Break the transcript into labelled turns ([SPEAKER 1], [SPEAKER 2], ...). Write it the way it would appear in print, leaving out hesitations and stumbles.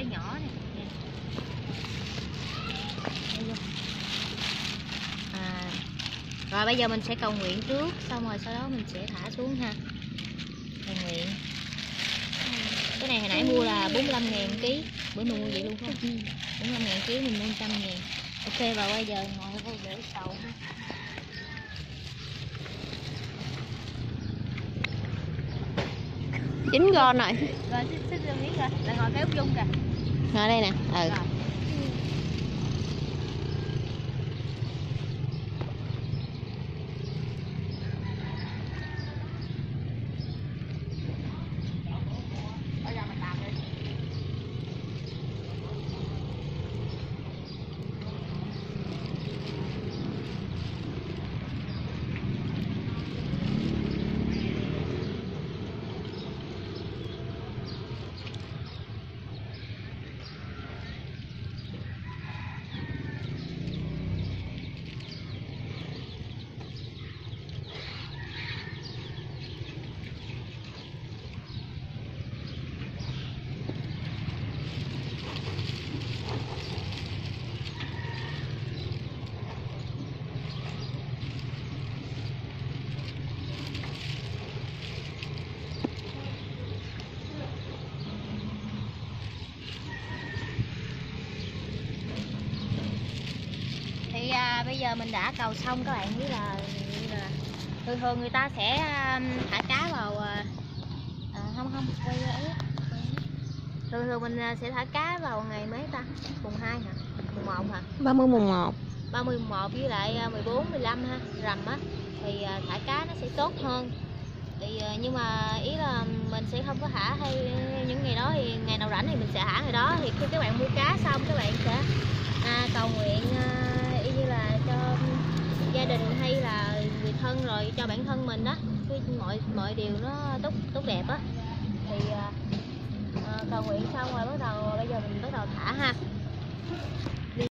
[SPEAKER 1] nhỏ này nè. Rồi bây giờ mình sẽ cầu nguyện trước, xong rồi sau đó mình sẽ thả xuống ha. Cầu nguyện. Cái này hồi nãy mua là 45.000 ký, bữa mình mua vậy luôn không? 45.000 ký mình mua 100.000. Ok, và bây giờ ngồi đây để sầu ha.
[SPEAKER 2] Chín con rồi.
[SPEAKER 1] Rồi xích miếng rồi, lại ngồi cái út dung kìa.
[SPEAKER 2] Ngồi đây nè.
[SPEAKER 1] Rồi. Bây giờ mình đã cầu xong các bạn, biết là thường người ta sẽ thả cá vào không quay ấy. Thường mình sẽ thả cá vào ngày mấy ta? Mùng 2 hả? Mùng 1 hả?
[SPEAKER 2] 30 mùng 1.
[SPEAKER 1] 30 mùng 1 với lại 14 15 ha, rằm á thì thả cá nó sẽ tốt hơn. Thì nhưng mà ý là mình sẽ không có thả hay những ngày đó, thì ngày nào rảnh thì mình sẽ thả ngày đó. Thì khi các bạn mua cá xong các bạn sẽ cầu nguyện y như là cho gia đình hay là người thân, rồi cho bản thân mình đó, mọi điều nó tốt đẹp á. Thì cầu nguyện xong rồi bây giờ mình bắt đầu thả ha.